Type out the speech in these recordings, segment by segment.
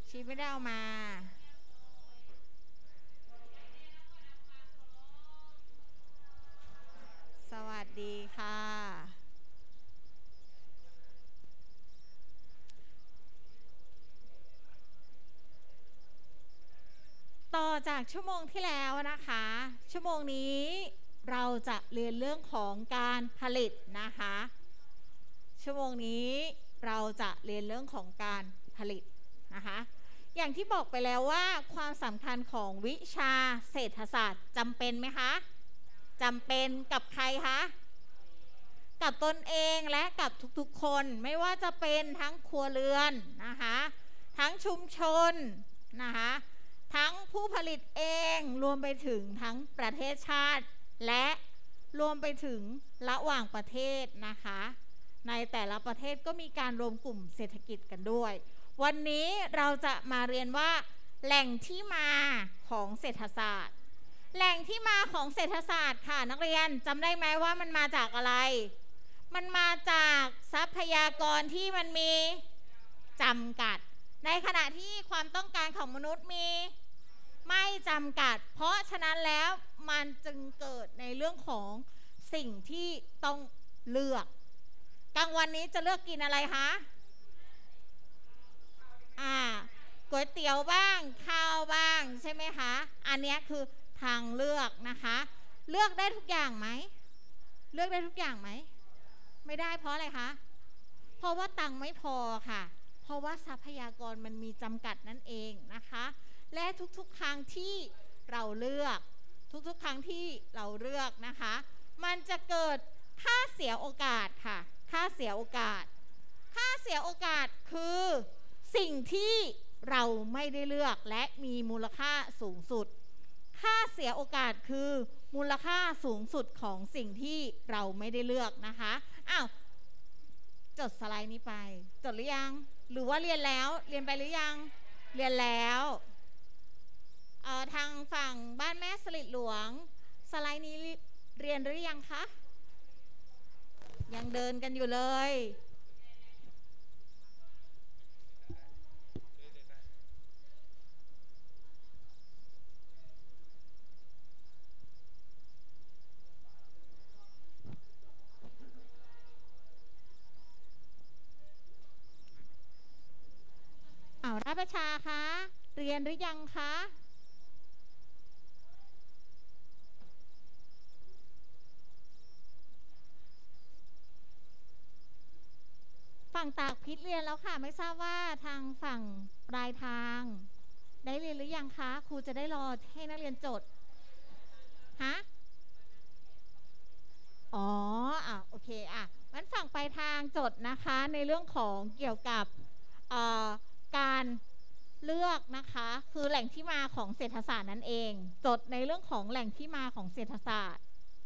ชีไม่ได้เอามาสวัสดีค่ะต่อจากชั่วโมงที่แล้วนะคะชั่วโมงนี้เราจะเรียนเรื่องของการผลิตนะคะชั่วโมงนี้เราจะเรียนเรื่องของการผลิตนะคะอย่างที่บอกไปแล้วว่าความสำคัญของวิชาเศรษฐศาสตร์จำเป็นไหมคะจำเป็นกับใครคะกับตนเองและกับทุกๆคนไม่ว่าจะเป็นทั้งครัวเรือนนะคะทั้งชุมชนนะคะทั้งผู้ผลิตเองรวมไปถึงทั้งประเทศชาติและรวมไปถึงระหว่างประเทศนะคะในแต่ละประเทศก็มีการรวมกลุ่มเศรษฐกิจกันด้วยวันนี้เราจะมาเรียนว่าแหล่งที่มาของเศรษฐศาสตร์แหล่งที่มาของเศรษฐศาสตร์ค่ะนักเรียนจำได้ไหมว่ามันมาจากอะไรมันมาจากทรัพยากรที่มันมีจำกัดในขณะที่ความต้องการของมนุษย์มีไม่จำกัดเพราะฉะนั้นแล้วมันจึงเกิดในเรื่องของสิ่งที่ต้องเลือกกลางวันนี้จะเลือกกินอะไรคะก๋วยเตี๋ยวบ้างข้าวบ้างใช่ไหมคะอันนี้คือทางเลือกนะคะเลือกได้ทุกอย่างไหมเลือกได้ทุกอย่างไหมไม่ได้เพราะอะไรคะเพราะว่าตังค์ไม่พอค่ะเพราะว่าทรัพยากรมันมีจำกัดนั่นเองนะคะและทุกๆครั้งที่เราเลือกทุกๆครั้งที่เราเลือกนะคะมันจะเกิดค่าเสียโอกาสค่ะค่าเสียโอกาสค่าเสียโอกาสคือสิ่งที่เราไม่ได้เลือกและมีมูลค่าสูงสุดค่าเสียโอกาสคือมูลค่าสูงสุดของสิ่งที่เราไม่ได้เลือกนะคะจดสไลด์นี้ไปจดหรือยังหรือว่าเรียนแล้วเรียนไปหรือยังเรียนแล้วทางฝั่งบ้านแม่สลิดหลวงสไลด์นี้เรียนหรือยังคะยังเดินกันอยู่เลยราชประชาคะเรียนหรือยังคะฝั่งตากพิษเรียนแล้วค่ะไม่ทราบว่าทางฝั่งปลายทางได้เรียนหรือยังคะครูจะได้รอให้นักเรียนจดฮะอ๋อโอเคงั้นฝั่งปลายทางจดนะคะในเรื่องของเกี่ยวกับการเลือกนะคะคือแหล่งที่มาของเศรษฐศาสตร์นั่นเองจดในเรื่องของแหล่งที่มาของเศรษฐศาสตร์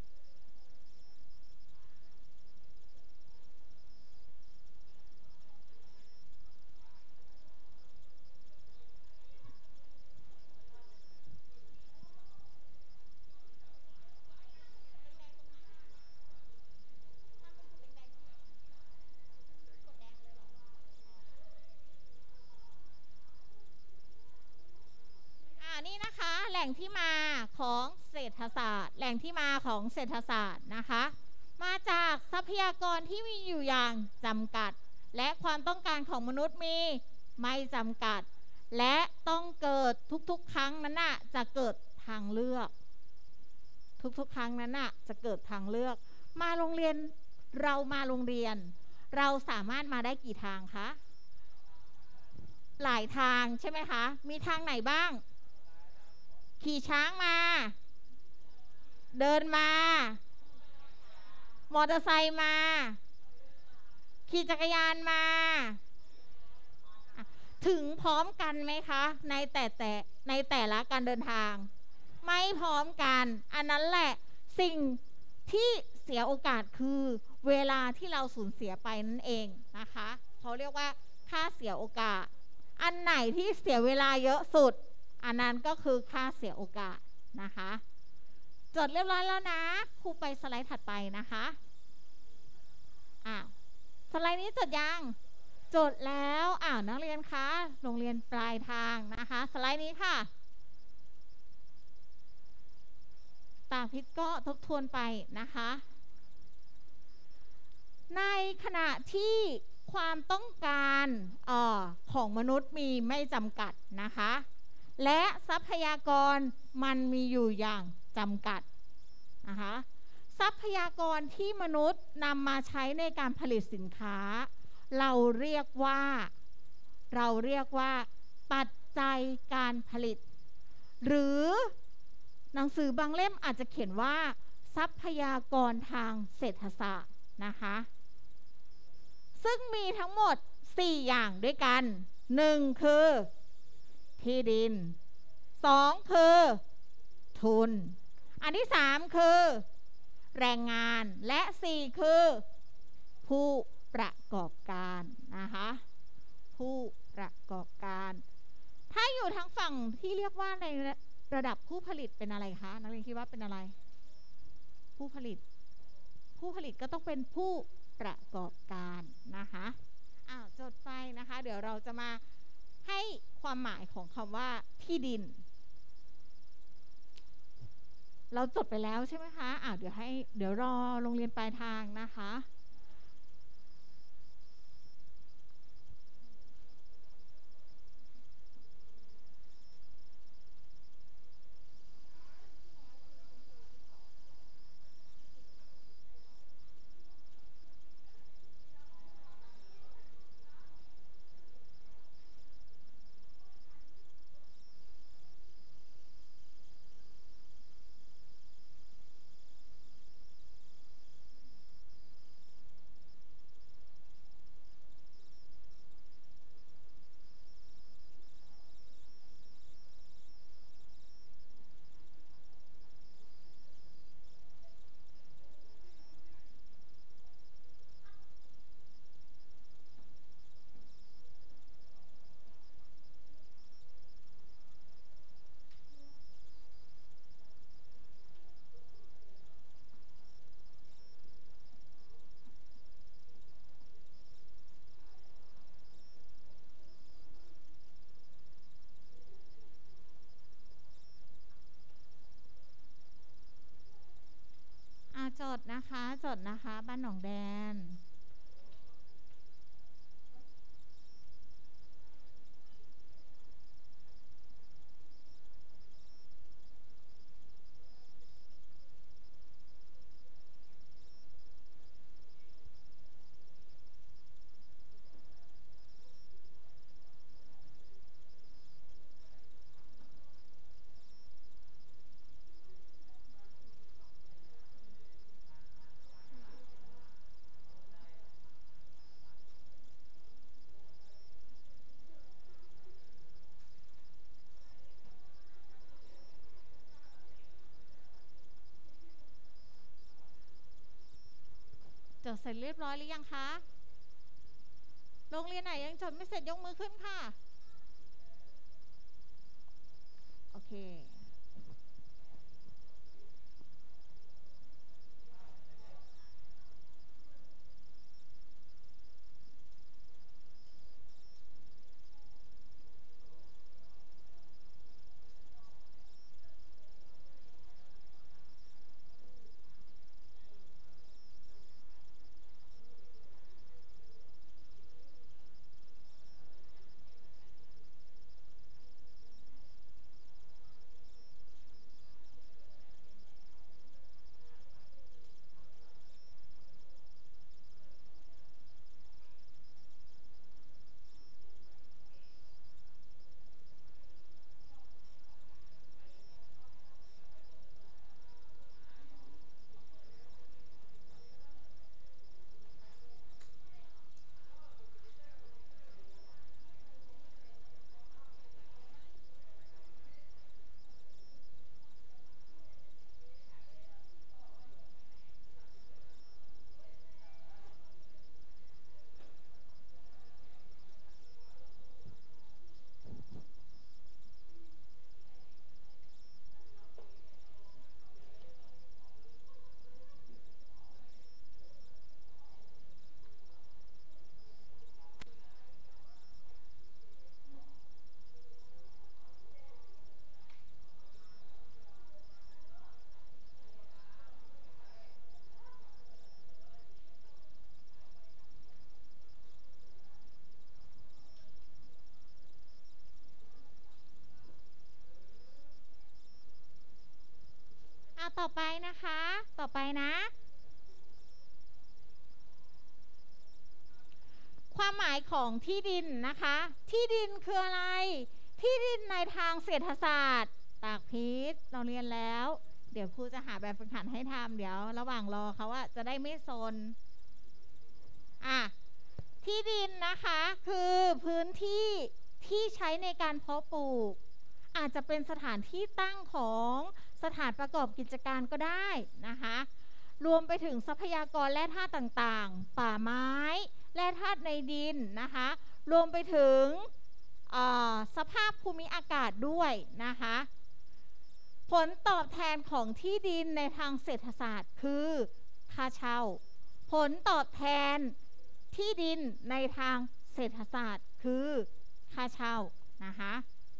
นี่นะคะแหล่งที่มาของเศรษฐศาสตร์แหล่งที่มาของเศรษฐศาสตร์นะคะมาจากทรัพยากรที่มีอยู่อย่างจำกัดและความต้องการของมนุษย์มีไม่จำกัดและต้องเกิดทุกๆครั้งนั้นน่ะจะเกิดทางเลือกทุกๆครั้งนั้นน่ะจะเกิดทางเลือกมาโรงเรียนเรามาโรงเรียนเราสามารถมาได้กี่ทางคะหลายทางใช่ไหมคะมีทางไหนบ้างขี่ช้างมาเดินมามอเตอร์ไซค์มาขี่จักรยานมาถึงพร้อมกันไหมคะในแต่ละการเดินทางไม่พร้อมกันอันนั้นแหละสิ่งที่เสียโอกาสคือเวลาที่เราสูญเสียไปนั่นเองนะคะเขาเรียกว่าค่าเสียโอกาสอันไหนที่เสียเวลาเยอะสุดอันนั้นก็คือค่าเสียโอกาสนะคะจดเรียบร้อยแล้วนะครูไปสไลด์ถัดไปนะคะสไลด์นี้จดยังจดแล้วนักเรียนคะโรงเรียนปลายทางนะคะสไลด์นี้ค่ะตาพิษก็ทบทวนไปนะคะในขณะที่ความต้องการของมนุษย์มีไม่จำกัดนะคะและทรัพยากรมันมีอยู่อย่างจำกัดนะคะทรัพยากรที่มนุษย์นำมาใช้ในการผลิตสินค้าเราเรียกว่าปัจจัยการผลิตหรือหนังสือบางเล่มอาจจะเขียนว่าทรัพยากรทางเศรษฐศาสตร์นะคะซึ่งมีทั้งหมด4อย่างด้วยกัน1คือที่ดิน2คือทุนอันที่3คือแรงงานและ4คือผู้ประกอบการนะคะผู้ประกอบการถ้าอยู่ทางฝั่งที่เรียกว่าในระดับผู้ผลิตเป็นอะไรคะนักเรียนคิดว่าเป็นอะไรผู้ผลิตก็ต้องเป็นผู้ประกอบการนะคะจดไปนะคะเดี๋ยวเราจะมาให้ความหมายของคำว่าที่ดินเราจดไปแล้วใช่ไหมคะเดี๋ยวรอโรงเรียนปลายทางนะคะจดนะคะบ้านหนองแดนจดเสร็จเรียบร้อยหรือยังคะโรงเรียนไหนยังจดไม่เสร็จยกมือขึ้นค่ะโอเคต่อไปนะคะต่อไปนะความหมายของที่ดินนะคะที่ดินคืออะไรที่ดินในทางเศรษฐศาสตร์ตากพิษเราเรียนแล้วเดี๋ยวครูจะหาแบบฝึกหัดให้ทำเดี๋ยวระหว่างรอเขาอะจะได้ไม่ซนที่ดินนะคะคือพื้นที่ที่ใช้ในการเพาะปลูกอาจจะเป็นสถานที่ตั้งของสถานประกอบกิจการก็ได้นะคะรวมไปถึงทรัพยากรแร่ธาตุต่างๆป่าไม้แร่ธาตุในดินนะคะรวมไปถึงสภาพภูมิอากาศด้วยนะคะผลตอบแทนของที่ดินในทางเศรษฐศาสตร์คือค่าเช่าผลตอบแทนที่ดินในทางเศรษฐศาสตร์คือค่าเช่านะคะ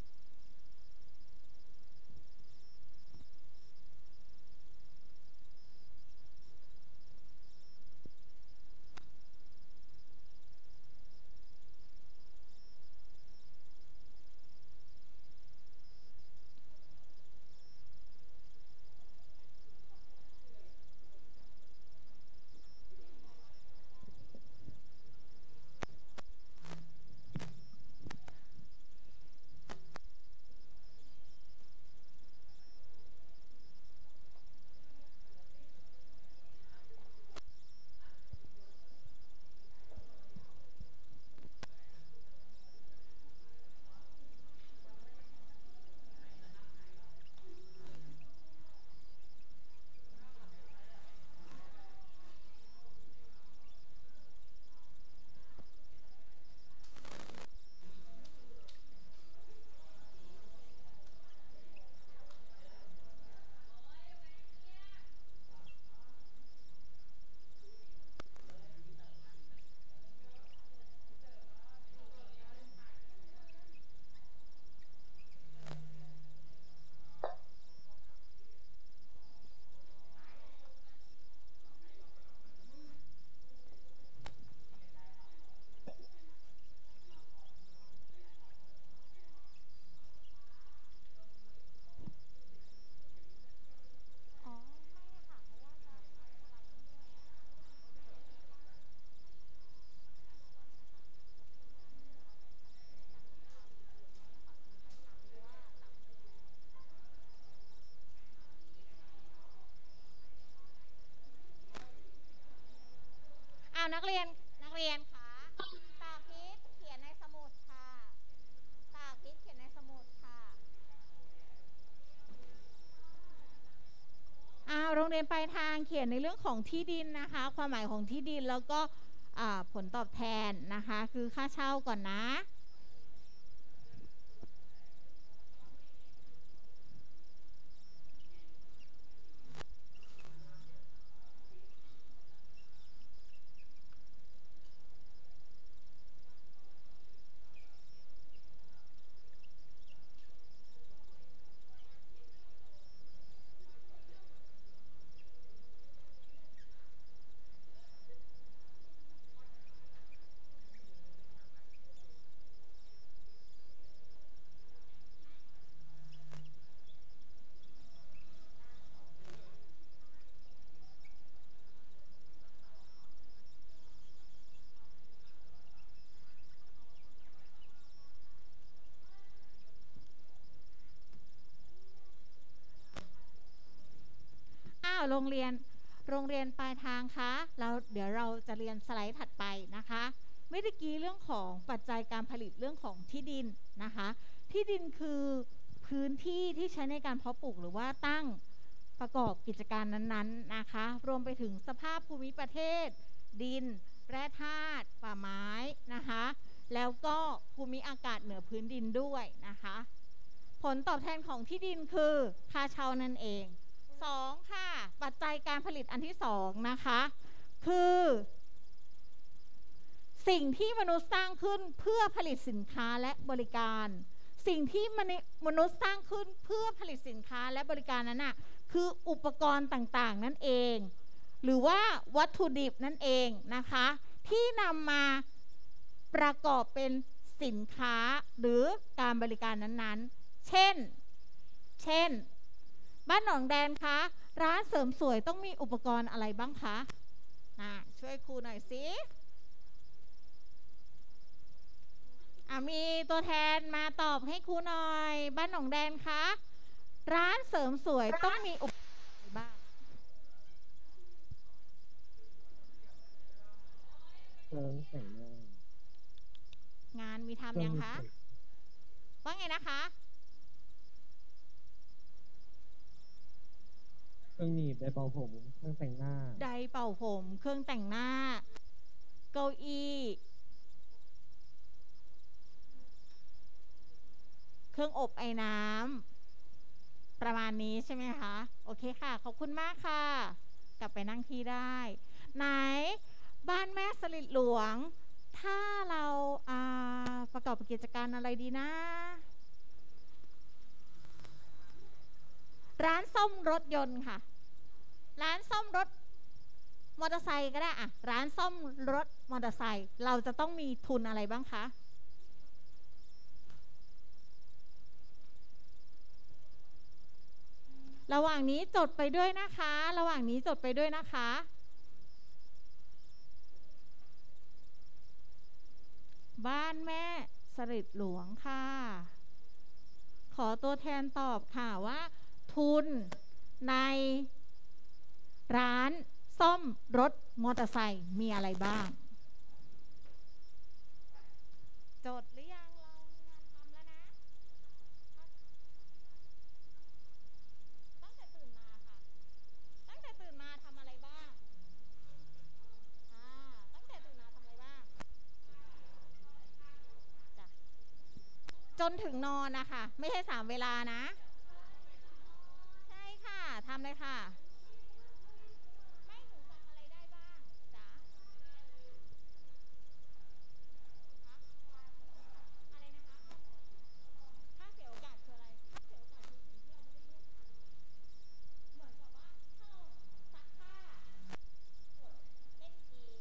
นักเรียนคะตากพิษเขียนในสมุดค่ะตากพิษเขียนในสมุดค่ะโรงเรียนปลายทางเขียนในเรื่องของที่ดินนะคะความหมายของที่ดินแล้วก็ผลตอบแทนนะคะคือค่าเช่าก่อนนะโรงเรียนปลายทางคะเดี๋ยวเราจะเรียนสไลด์ถัดไปนะคะเมื่อกี้เรื่องของปัจจัยการผลิตเรื่องของที่ดินนะคะที่ดินคือพื้นที่ที่ใช้ในการเพาะปลูกหรือว่าตั้งประกอบกิจการนั้นๆนะคะรวมไปถึงสภาพภูมิประเทศดินแร่ธาตุป่าไม้นะคะแล้วก็ภูมิอากาศเหนือพื้นดินด้วยนะคะผลตอบแทนของที่ดินคือค่าเช่านั่นเอง2ค่ะปัจจัยการผลิตอันที่2นะคะคือสิ่งที่มนุษย์สร้างขึ้นเพื่อผลิตสินค้าและบริการสิ่งที่มนุษย์สร้างขึ้นเพื่อผลิตสินค้าและบริการนั้นนะคืออุปกรณ์ต่างๆนั่นเองหรือว่าวัตถุดิบนั่นเองนะคะที่นำมาประกอบเป็นสินค้าหรือการบริการนั้นๆเช่นบ้านหนองแดนคะร้านเสริมสวยต้องมีอุปกรณ์อะไรบ้างคะช่วยครูหน่อยสิมีตัวแทนมาตอบให้ครูหน่อยบ้านหนองแดนคะร้านเสริมสวยต้องมีอุปกรณ์อะไรบ้างเครื่องแต่งหน้างานมีทำยังคะว่าไงนะคะเครื่องหนีบไดร์เป่าผมเครื่องแต่งหน้าไดร์เป่าผมเครื่องแต่งหน้าเก้าอี้เครื่องอบไอ้น้ำประมาณนี้ใช่ไหมคะโอเคค่ะขอบคุณมากค่ะกลับไปนั่งที่ได้ไหนบ้านแม่สลิดหลวงถ้าเราประกอบกิจการอะไรดีนะร้านซ่อมรถยนต์ค่ะร้านซ่อมรถมอเตอร์ไซค์ก็ได้ร้านซ่อมรถมอเตอร์ไซค์เราจะต้องมีทุนอะไรบ้างคะระหว่างนี้จดไปด้วยนะคะระหว่างนี้จดไปด้วยนะคะบ้านแม่สลิดหลวงค่ะขอตัวแทนตอบค่ะว่าทุนในร้านซ่อมรถมอเตอร์ไซค์มีอะไรบ้างจดหรือยังเรามีงานทำแล้วนะตั้งแต่ตื่นมาค่ะตั้งแต่ตื่นมาทำอะไรบ้างตั้งแต่ตื่นมาทำอะไรบ้างจ้ะจนถึงนอนนะคะไม่ใช่3 เวลานะใช่ค่ะทำเลยค่ะไม่หนูจำอะไรได้บ้างจ๊ะอะไรนะคะค่าเสียโอกาสคืออะไรค่าเสียโอกาสคือสิ่งที่เราไม่ได้เลือกทำเหมือนกับว่าถ้าเราซักผ้ากดเล่นเกม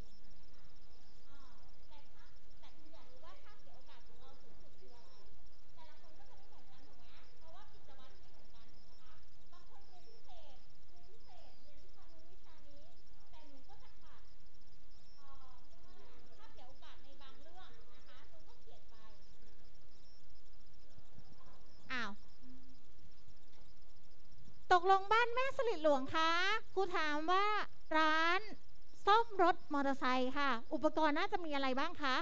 แต่คุณอยากรู้ว่าค่าเสียโอกาสของเราสูงสุดคืออะไรแต่ละคนก็จะไม่เหมือนกันถูกไหมเพราะว่ากิจวัตรไม่เหมือนกันนะคะบางคนเรียนพิเศษเรียนวิชานู้นวิชานี้แต่หนูก็จะขาดค่าเสียโอกาสในบางเรื่องนะคะหนูก็เขียนไปตกลงบ้านแม่สลิดหลวงคะครูถามว่าร้านซ่อมรถมอเตอร์ไซค์ค่ะอุปกรณ์น่าจะมีอะไรบ้างคะ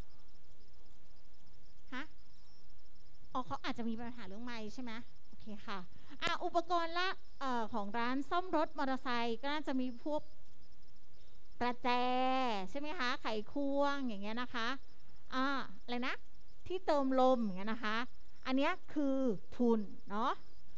ฮะเขาอาจจะมีปัญหาเรื่องไมค์ใช่ไหมโอเคค่ะอุปกรณ์ละของร้านซ่อมรถมอเตอร์ไซค์ก็น่าจะมีพวกประแจใช่ไหมคะไขควงอย่างเงี้ยนะคะอะไรนะที่เติมลมอย่างเงี้ยนะคะอันนี้คือทุนเนาะ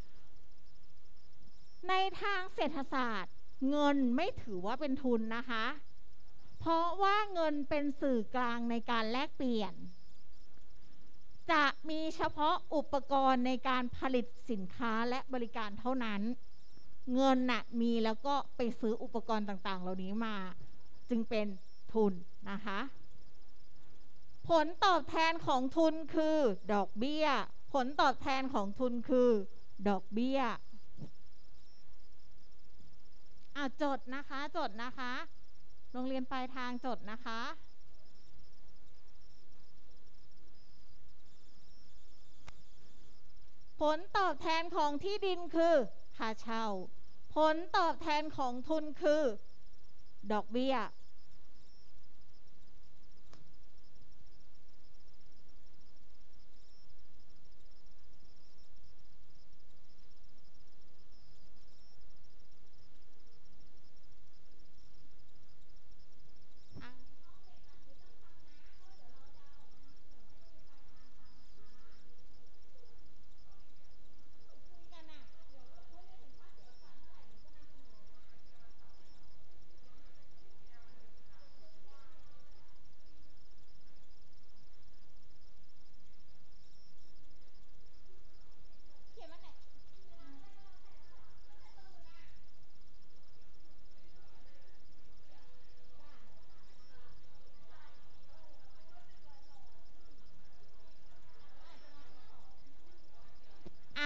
ในทางเศรษฐศาสตร์เงินไม่ถือว่าเป็นทุนนะคะเพราะว่าเงินเป็นสื่อกลางในการแลกเปลี่ยนจะมีเฉพาะอุปกรณ์ในการผลิตสินค้าและบริการเท่านั้นเงินมีแล้วก็ไปซื้ออุปกรณ์ต่างๆเหล่านี้มาจึงเป็นทุนนะคะผลตอบแทนของทุนคือดอกเบี้ยผลตอบแทนของทุนคือดอกเบี้ยจดนะคะจดนะคะโรงเรียนปลายทางจดนะคะผลตอบแทนของที่ดินคือค่าเช่าผลตอบแทนของทุนคือดอกเบี้ย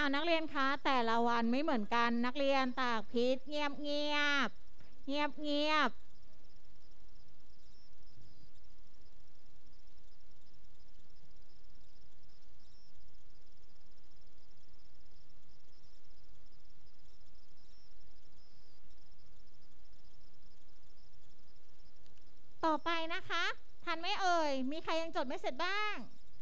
นักเรียนคะแต่ละวันไม่เหมือนกันนักเรียนตากพิษเงียบเงียบเงียบเงียบต่อไปนะคะทันไหมเอ่ยมีใครยังจดไม่เสร็จบ้าง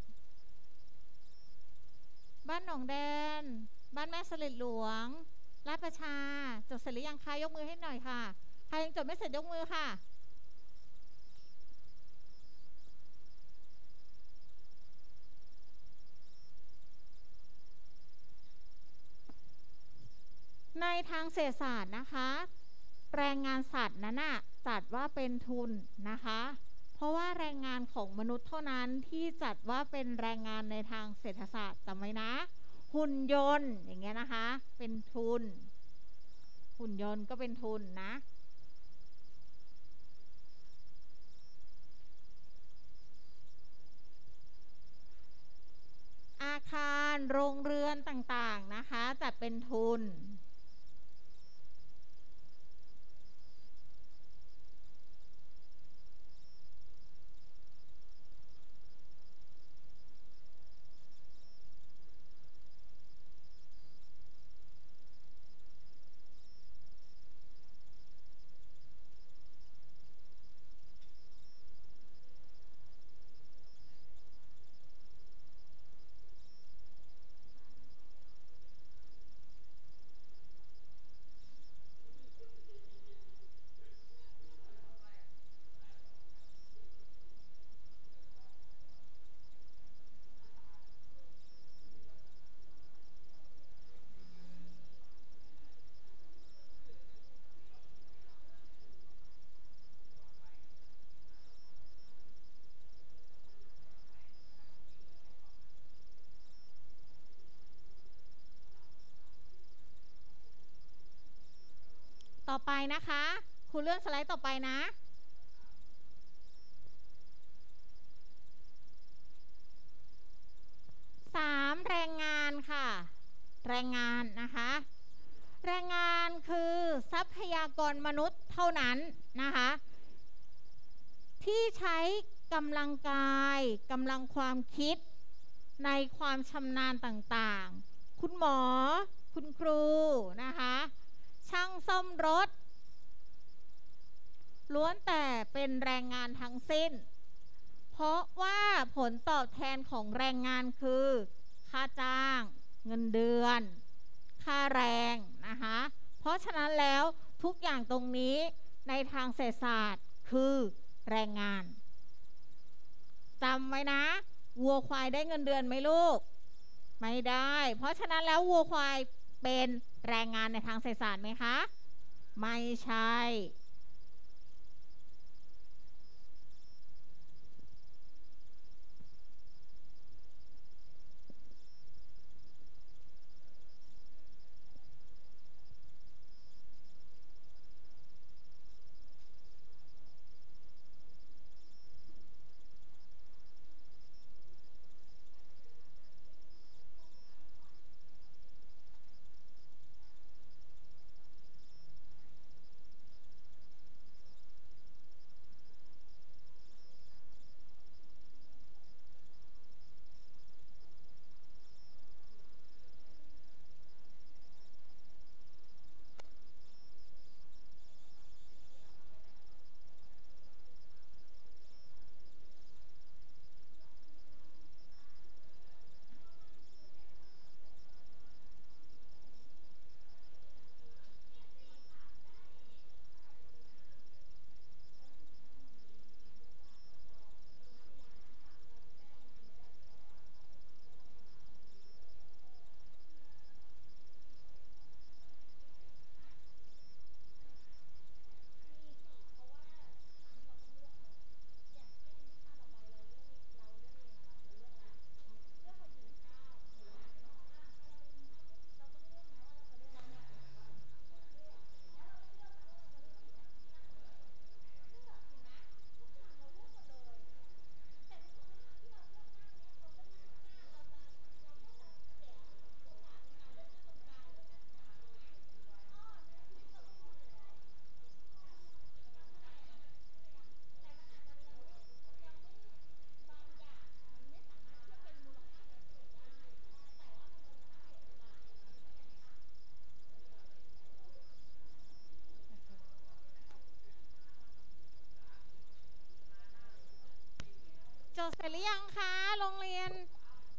บ้านหนองแดนบ้านแม่สลิดหลวงลาดประชาจดเสร็จหรือยังคะยกมือให้หน่อยค่ะใครยังจดไม่เสร็จยกมือค่ะในทางเศรษฐศาสตร์นะคะแรงงานสัตว์นั้นน่ะจัดว่าเป็นทุนนะคะเพราะว่าแรงงานของมนุษย์เท่านั้นที่จัดว่าเป็นแรงงานในทางเศรษฐศาสตร์จำไว้นะหุ่นยนต์อย่างเงี้ยนะคะเป็นทุนหุ่นยนต์ก็เป็นทุนนะอาคารโรงเรือนต่างๆนะคะจัดเป็นทุนต่อไปนะคะครูเลื่อนสไลด์ต่อไปนะ3แรงงานค่ะแรงงานนะคะแรงงานคือทรัพยากรมนุษย์เท่านั้นนะคะที่ใช้กำลังกายกำลังความคิดในความชำนาญต่างๆคุณหมอคุณครูนะคะช่างซ่อมรถล้วนแต่เป็นแรงงานทั้งสิ้นเพราะว่าผลตอบแทนของแรงงานคือค่าจ้างเงินเดือนค่าแรงนะคะเพราะฉะนั้นแล้วทุกอย่างตรงนี้ในทางเศรษฐศาสตร์คือแรงงานจำไว้นะวัวควายได้เงินเดือนไหมลูกไม่ได้เพราะฉะนั้นแล้ววัวควายเป็นแรงงานในทางเศรษฐศาสตร์ไหมคะไม่ใช่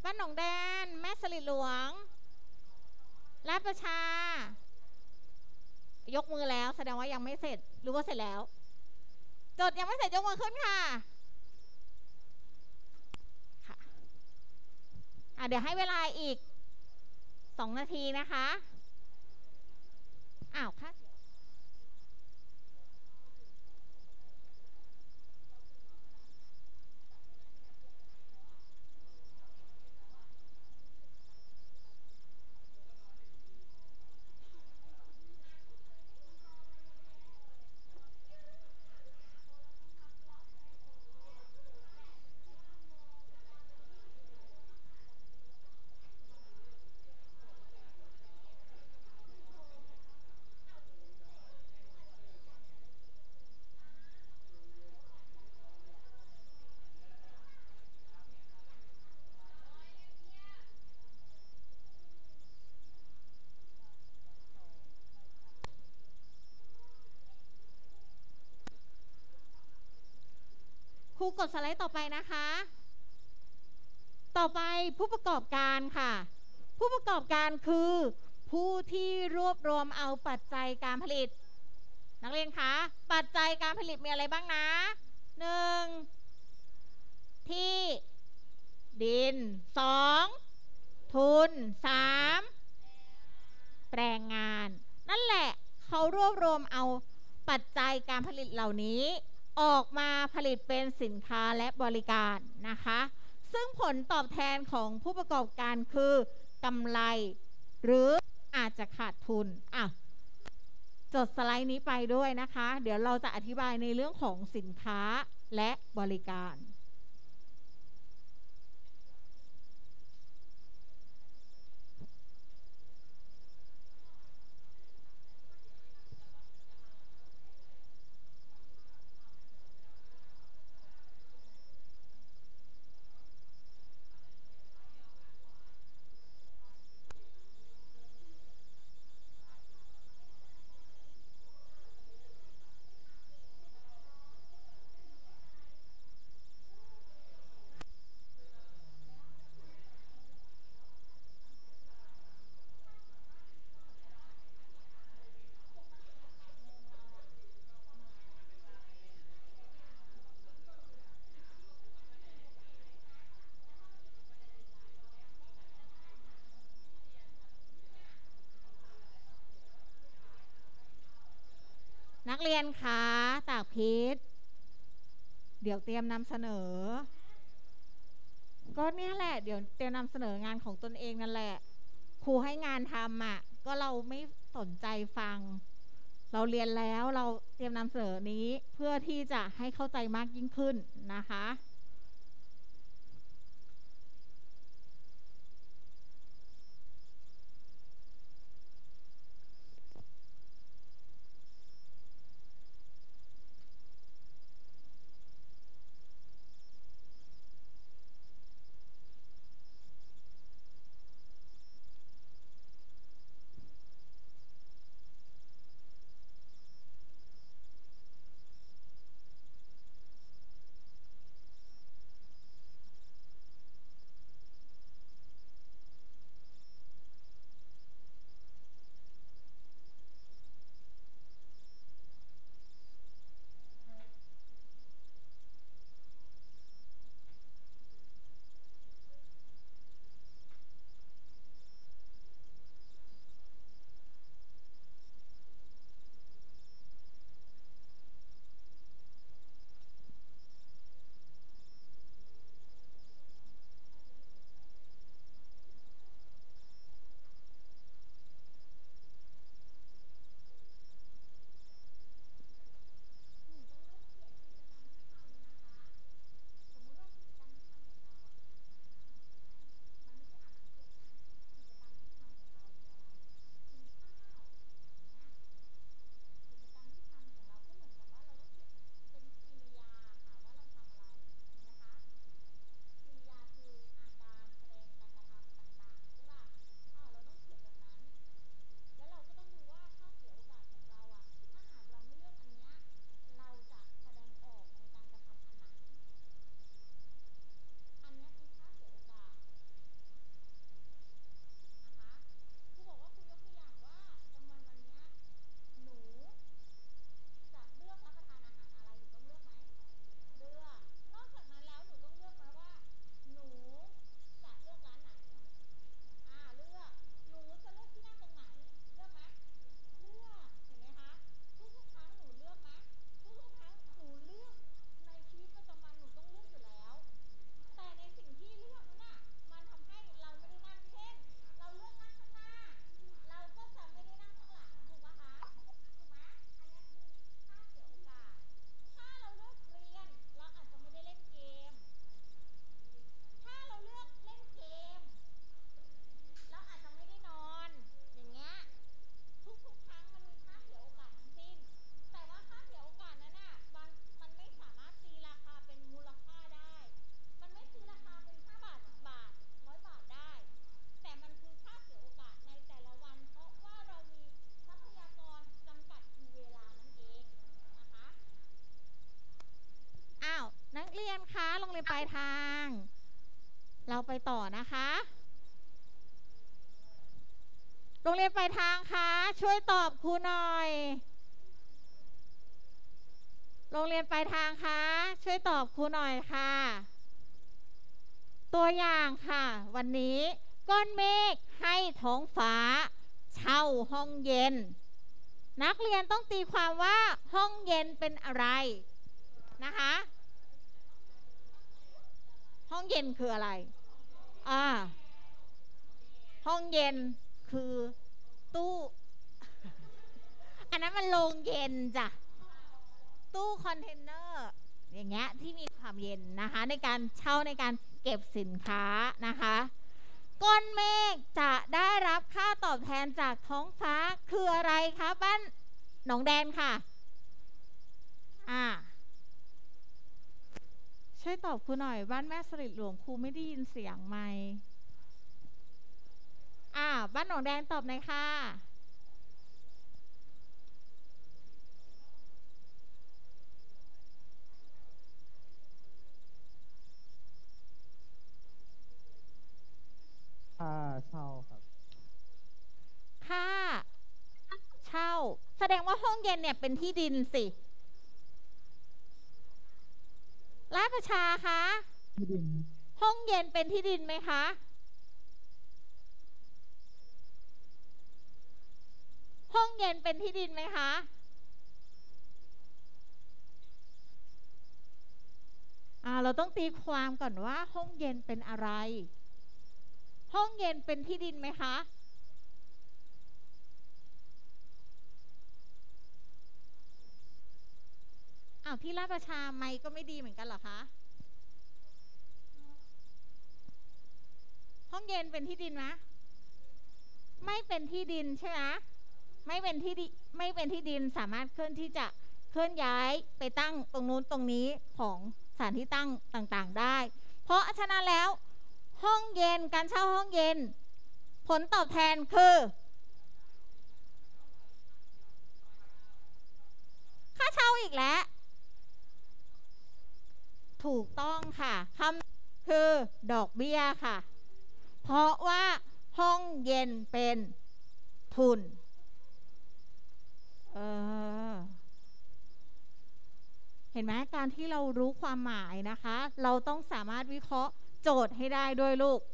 บ้านหนองแดนแม่สลิดหลวงลาดประชายกมือแล้วแสดงว่ายังไม่เสร็จหรือว่าเสร็จแล้วจดยังไม่เสร็จยกมือขึ้นค่ะเดี๋ยวให้เวลาอีก2 นาทีนะคะอ้าวค่ะครูกดสไลด์ต่อไปนะคะต่อไปผู้ประกอบการค่ะผู้ประกอบการคือผู้ที่รวบรวมเอาปัจจัยการผลิตนักเรียนคะปัจจัยการผลิตมีอะไรบ้างนะ1ที่ดิน2ทุน3แรงงานนั่นแหละเขารวบรวมเอาปัจจัยการผลิตเหล่านี้ออกมาผลิตเป็นสินค้าและบริการนะคะซึ่งผลตอบแทนของผู้ประกอบการคือกำไรหรืออาจจะขาดทุนจดสไลด์นี้ไปด้วยนะคะเดี๋ยวเราจะอธิบายในเรื่องของสินค้าและบริการนักเรียนคะตากพิษเดี๋ยวเตรียมนำเสนอก็เนี่ยแหละเดี๋ยวเตรียมนำเสนองานของตนเองนั่นแหละครูให้งานทำก็เราไม่สนใจฟังเราเรียนแล้วเราเตรียมนำเสนอนี้เพื่อที่จะให้เข้าใจมากยิ่งขึ้นนะคะลายทาง เราไปต่อนะคะโรงเรียนปลายทางคะช่วยตอบครูหน่อยโรงเรียนปลายทางคะช่วยตอบครูหน่อยค่ะตัวอย่างค่ะวันนี้ก้อนเมฆให้ท้องฟ้าเช่าห้องเย็นนักเรียนต้องตีความว่าห้องเย็นเป็นอะไรนะคะห้องเย็นคืออะไรห้องเย็นคือตู้อันนั้นมันโรงเย็นจ้ะตู้คอนเทนเนอร์อย่างเงี้ยที่มีความเย็นนะคะในการเช่าในการเก็บสินค้านะคะก้อนเมฆจะได้รับค่าตอบแทนจากท้องฟ้าคืออะไรคะบ้านหนองแดนค่ะช่วยตอบครูหน่อยบ้านแม่สลิดหลวงครูไม่ได้ยินเสียงไหมบ้านหนองแดงตอบหน่อยค่ะค่าเช่าครับค่าเช่าแสดงว่าห้องเย็นเนี่ยเป็นที่ดินสิราชประชาคะที่ดินห้องเย็นเป็นที่ดินไหมคะห้องเย็นเป็นที่ดินไหมคะเราต้องตีความก่อนว่าห้องเย็นเป็นอะไรห้องเย็นเป็นที่ดินไหมคะที่ราชประชาไม่ก็ไม่ดีเหมือนกันเหรอคะห้องเย็นเป็นที่ดินไหมไม่เป็นที่ดินใช่ไหมไม่เป็นที่ดินสามารถเคลื่อนย้ายไปตั้งตรงนู้นตรงนี้ของสถานที่ตั้งต่างๆได้เพราะฉะนั้นแล้วห้องเย็นการเช่าห้องเย็นผลตอบแทนคือค่าเช่าอีกแล้วถูกต้องค่ะคำคือดอกเบี้ยค่ะเพราะว่าห้องเย็นเป็นทุนเห็นไหมการที่เรารู้ความหมายนะคะเราต้องสามารถวิเคราะห์โจทย์ให้ได้ด้วยลูก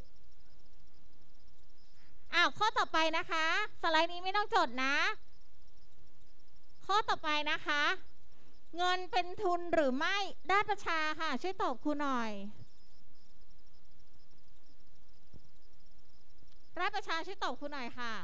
ข้อต่อไปนะคะสไลด์นี้ไม่ต้องจดนะข้อต่อไปนะคะเงินเป็นทุนหรือไม่ด้านประชาค่ะช่วยตอบครูหน่อยด้านประชาช่วยตอบครูหน่อยค่ะ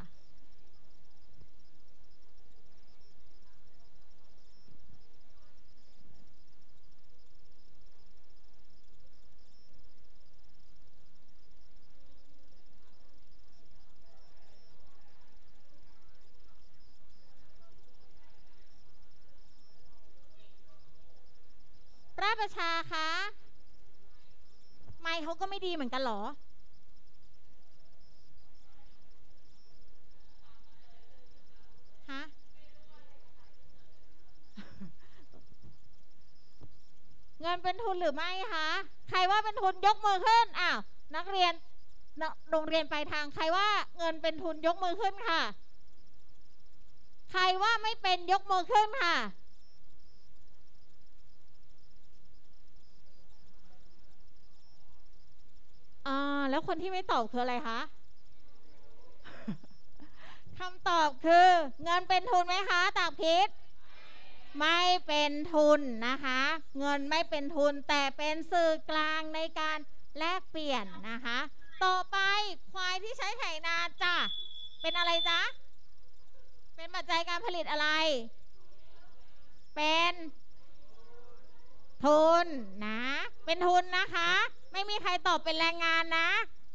ราชประชาคะไมค์เขาก็ไม่ดีเหมือนกันหรอฮะเงินเป็นทุนหรือไม่คะใครว่าเป็นทุนยกมือขึ้นนักเรียนโรงเรียนปลายทางใครว่าเงินเป็นทุนยกมือขึ้นค่ะใครว่าไม่เป็นยกมือขึ้นค่ะแล้วคนที่ไม่ตอบคืออะไรคะคำตอบคือเงินเป็นทุนไหมคะตอบคิดไม่เป็นทุนนะคะเงินไม่เป็นทุนแต่เป็นสื่อกลางในการแลกเปลี่ยนนะคะต่อไปควายที่ใช้ไถนาจ้ะเป็นอะไรจ๊ะเป็นปัจจัยการผลิตอะไรเป็นทุนนะเป็นทุนนะคะไม่มีใครตอบเป็นแรงงานนะ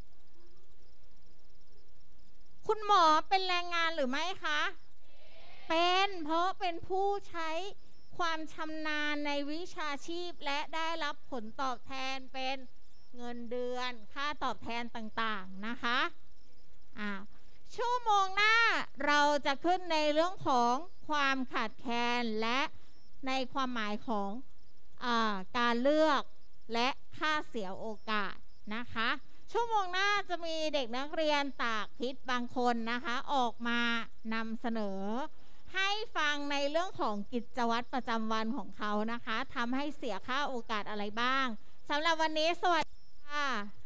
คุณหมอเป็นแรงงานหรือไม่คะเป็นเพราะเป็นผู้ใช้ความชำนาญในวิชาชีพและได้รับผลตอบแทนเป็นเงินเดือนค่าตอบแทนต่างๆนะคะชั่วโมงหน้าเราจะขึ้นในเรื่องของความขาดแคลนและในความหมายของการเลือกและค่าเสียโอกาสนะคะชั่วโมงหน้าจะมีเด็กนักเรียนตากพิษบางคนนะคะออกมานำเสนอให้ฟังในเรื่องของกิจวัตรประจำวันของเขานะคะทำให้เสียค่าโอกาสอะไรบ้างสำหรับวันนี้สวัสดีค่ะ